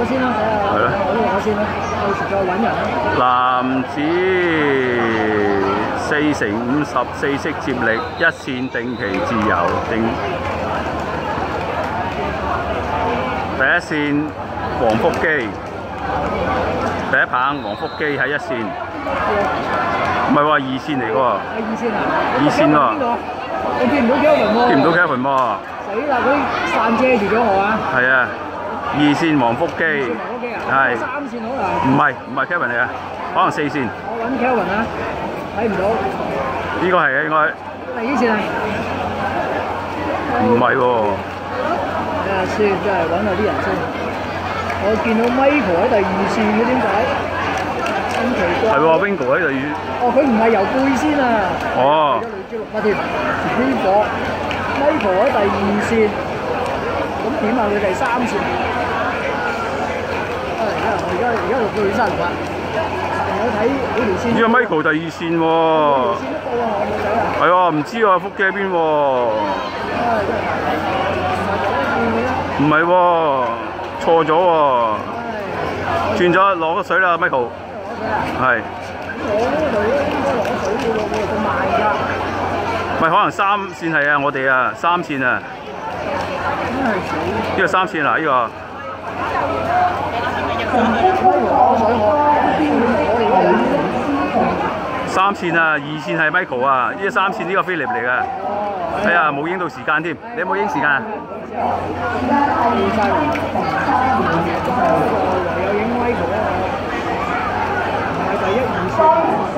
咗先啦，睇下。係咯。我落咗先啦，到時再揾人啦。 男子4×54式接力一線定期自由定。第一線黃福基，第一棒黃福基喺一線，唔係喎，二線嚟嘅喎。 二線啊？ 二線喎。 我見唔到 Kevin 喎。 見唔到 Kevin 喎。 死啦！佢傘遮住咗我啊！ 係啊，二線黃福基。係。 三線可能。 唔係 Kevin 嚟嘅，可能四線。 我揾 Kevin 啊，睇唔到。 呢個係嘅應該。 第幾線啊？ 唔係喎。 睇下先，真係揾下啲人先。我見到 Michael 喺第二線嘅，點解？咁奇怪。係喎 ，Wingo 喺第二。 哦，佢唔係由背先啊。 哦。 累積6乜添？呢個 Michael 喺第二線，咁點啊？佢第三線。而家錄到佢3分。我睇呢條線。 呢個 Michael 第二線喎。 線都到啊！我冇仔啊。 係喎，唔知喎，福基喺邊喎？唔係喎，錯咗喎，轉咗攞個水啦 ，Michael。係。我嗰度應該攞水嘅喎，咁慢㗎。咪可能三線係啊，我哋啊，三線啊。呢個三線啊，呢個。三線啊，二線係 Michael 啊，呢個三線呢個 Philip 嚟㗎。哎呀，冇影到時間添，你有冇影時間啊？唯有影 Michael 啊，唔係第一二線。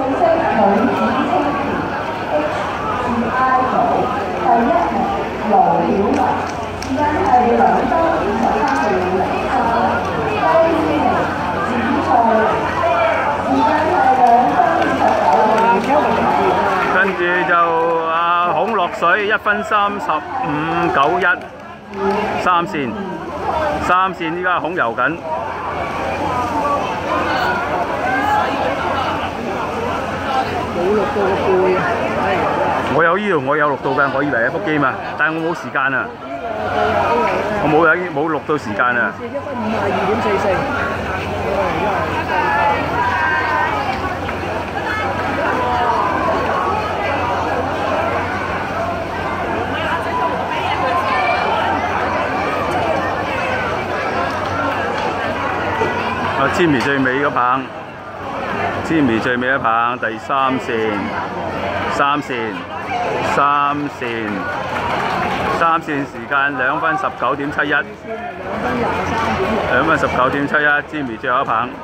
第一名羅曉文，因係2分53秒03，第二名子賽，時間係2分29。跟住就孔落水1分35.91，三線依家孔游緊。冇錄到個背啊！我有呢度，我有錄到㗎，我以為係腹肌嘛，但係我冇時間啊。我冇錄到時間啊。1分52.44。Jimmy 最尾嗰棒 ，Jimmy 最尾一棒，第三線時間2分19.71，2分19.71 ，Jimmy 最後一棒。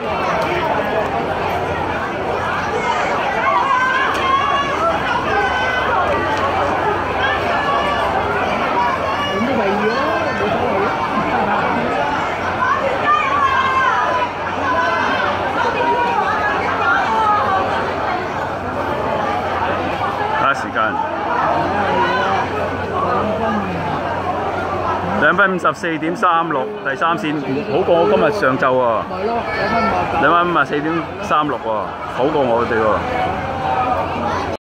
時間2分54.36，第三線好過我今日上晝喎。係咯，2分54.36喎，好過我哋喎。